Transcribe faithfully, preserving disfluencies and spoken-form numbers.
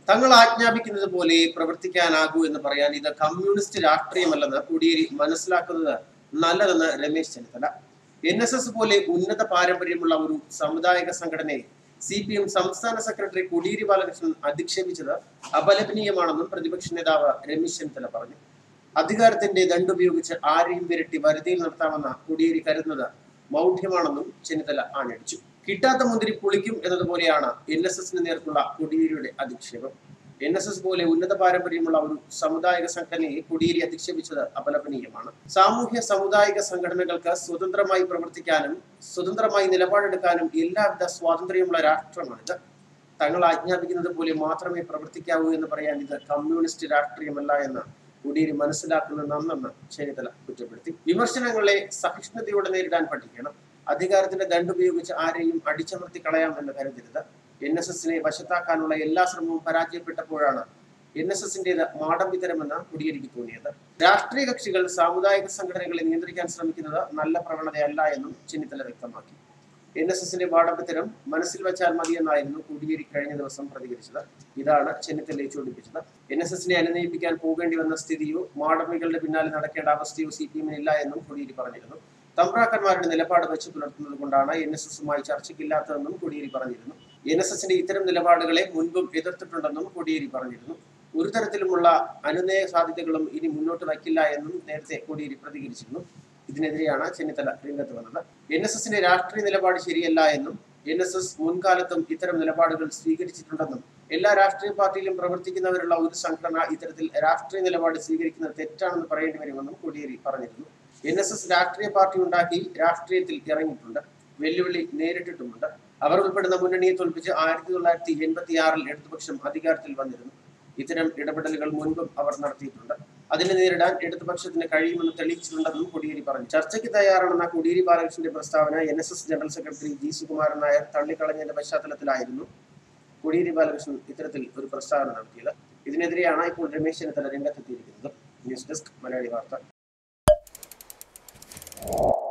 തങ്ങൾ ആജ്ഞാപിക്കുന്നത് പോലെ പ്രവർത്തിക്കാനാകൂ എന്ന് പറയാൻ ഇത് കമ്മ്യൂണിസ്റ്റ് രാഷ്ട്രീയമല്ലെന്ന് കോടിയേരി മനസ്സിലാക്കുന്നത് നല്ലതെന്ന് Ramesh Chennithala. N S S പോലെ ഉന്നത പാരമ്പര്യമുള്ള ഒരു സാമുദായിക സംഘടനയെ സി പി എം സംസ്ഥാന സെക്രട്ടറി കോടിയേരി ബാലകൃഷ്ണൻ അധിക്ഷേപിച്ചത് അപലപനീയമാണെന്നും പ്രതിപക്ഷ നേതാവ് രമേശ് ചെന്നിത്തല പറഞ്ഞു. അധികാരത്തിന്റെ ദണ്ടുപയോഗിച്ച് ആരെയും വിരട്ടി വരുതിയിൽ നടത്താമെന്ന കോടിയേരി കരുതുന്നത് മൗഢ്യമാണെന്നും ചെന്നിത്തല ആഞ്ഞടിച്ചു. കിട്ടാത്ത മുന്തിരി പുളിക്കും എന്നതുപോലെയാണ് എൻ എസ് എസിന് നേർക്കുള്ള കോടിയേരിയുടെ അധിക്ഷേപം. എൻ എസ് എസ് പോലെ ഉന്നത പാരമ്പര്യമുള്ള ഒരു സാമുദായിക സംഘടനയെ കോടിയേരി അധിക്ഷേപിച്ചത് അപലപനീയമാണ്. സാമൂഹ്യ സാമുദായിക സംഘടനകൾക്ക് സ്വതന്ത്രമായി പ്രവർത്തിക്കാനും സ്വതന്ത്രമായി നിലപാടെടുക്കാനും എല്ലാവിധ സ്വാതന്ത്ര്യമുള്ള രാഷ്ട്രമാണിത്. തങ്ങൾ ആജ്ഞാപിക്കുന്നത് പോലെ മാത്രമേ പ്രവർത്തിക്കാവൂ എന്ന് പറയാൻ ഇത് കമ്മ്യൂണിസ്റ്റ് രാഷ്ട്രീയമല്ല എന്ന് കോടിയേരി മനസ്സിലാക്കുന്നത് നന്നെന്ന് ചെന്നിത്തല കുറ്റപ്പെടുത്തി. വിമർശനങ്ങളെ സഹിഷ്ണുതയോടെ നേരിടാൻ പഠിക്കണം. അധികാരത്തിന്റെ ദണ്ടുപയോഗിച്ച് ആരെയും അടിച്ചമർത്തി കളയാം എന്ന് കരുതരുത്. എൻ എസ് എസിനെ വശത്താക്കാനുള്ള എല്ലാ ശ്രമവും പരാജയപ്പെട്ടപ്പോഴാണ് എൻ എസ് എസിന്റേത് മാടമ്പിതരമെന്ന് കോടിയേരിക്ക് തോന്നിയത്. രാഷ്ട്രീയ കക്ഷികൾ സാമുദായിക സംഘടനകളെ നിയന്ത്രിക്കാൻ ശ്രമിക്കുന്നത് നല്ല പ്രവണതയല്ല എന്നും ചെന്നിത്തല വ്യക്തമാക്കി. എൻ എസ് എസിന്റെ മാടമ്പിത്തരം മനസ്സിൽ വെച്ചാൽ മതിയെന്നായിരുന്നു കോടിയേരി കഴിഞ്ഞ ദിവസം പ്രതികരിച്ചത്. ഇതാണ് ചെന്നിത്തലയെ ചോദിപ്പിച്ചത്. എൻ എസ് എസിനെ അനുനയിപ്പിക്കാൻ പോകേണ്ടി വന്ന സ്ഥിതിയോ മാടമ്പികളുടെ പിന്നാലെ നടക്കേണ്ട അവസ്ഥയോ സി പി എമ്മിനില്ല എന്നും കോടിയേരി പറഞ്ഞിരുന്നു. തമ്പ്രാക്കന്മാരുടെ നിലപാട് വെച്ച് പുലർത്തുന്നത് കൊണ്ടാണ് എൻ എസ് എസുമായി ചർച്ചയ്ക്കില്ലാത്തതെന്നും കോടിയേരി പറഞ്ഞിരുന്നു. എൻ എസ് എസിന്റെ ഇത്തരം നിലപാടുകളെ മുൻപും എതിർത്തിട്ടുണ്ടെന്നും കോടിയേരി പറഞ്ഞിരുന്നു. ഒരു തരത്തിലുമുള്ള അനുനയ സാധ്യതകളും ഇനി മുന്നോട്ട് വയ്ക്കില്ല എന്നും നേരത്തെ കോടിയേരി പ്രതികരിച്ചിരുന്നു. ഇതിനെതിരെയാണ് ചെന്നിത്തല രംഗത്ത് വന്നത്. എൻ എസ് എസിന്റെ രാഷ്ട്രീയ നിലപാട് ശരിയല്ല എന്നും എൻ എസ് എസ് മുൻകാലത്തും ഇത്തരം നിലപാടുകൾ സ്വീകരിച്ചിട്ടുണ്ടെന്നും എല്ലാ രാഷ്ട്രീയ പാർട്ടിയിലും പ്രവർത്തിക്കുന്നവരുള്ള ഒരു സംഘടന ഇത്തരത്തിൽ രാഷ്ട്രീയ നിലപാട് സ്വീകരിക്കുന്നത് തെറ്റാണെന്ന് പറയേണ്ടി വരുമെന്നും കോടിയേരി പറഞ്ഞിരുന്നു. എൻ എസ് എസ് രാഷ്ട്രീയ പാർട്ടി ഉണ്ടാക്കി രാഷ്ട്രീയത്തിൽ ഇറങ്ങിയിട്ടുണ്ട്, വെല്ലുവിളി നേരിട്ടിട്ടുമുണ്ട്. അവർ ഉൾപ്പെടുന്ന മുന്നണിയെ തോൽപ്പിച്ച് ആയിരത്തി തൊള്ളായിരത്തി എൺപത്തി ആറിൽ ഇടതുപക്ഷം അധികാരത്തിൽ വന്നിരുന്നു. ഇത്തരം ഇടപെടലുകൾ മുൻപും അവർ നടത്തിയിട്ടുണ്ട്. അതിനെ നേരിടാൻ ഇടതുപക്ഷത്തിന് കഴിയുമെന്ന് തെളിയിച്ചിട്ടുണ്ടെന്നും കോടിയേരി പറഞ്ഞു. ചർച്ചയ്ക്ക് തയ്യാറാണെന്ന കോടിയേരി ബാലകൃഷ്ണന്റെ പ്രസ്താവന N S S general secretary G Sukumaran Nair തള്ളിക്കളഞ്ഞതിന്റെ പശ്ചാത്തലത്തിലായിരുന്നു കോടിയേരി ബാലകൃഷ്ണൻ ഇത്തരത്തിൽ ഒരു പ്രസ്താവന നടത്തിയത്. ഇതിനെതിരെയാണ് ഇപ്പോൾ രമേശ് ചെന്നിത്തല രംഗത്തെത്തിയിരിക്കുന്നത്. ന്യൂസ് ഡെസ്ക് മലയാളി വാർത്ത.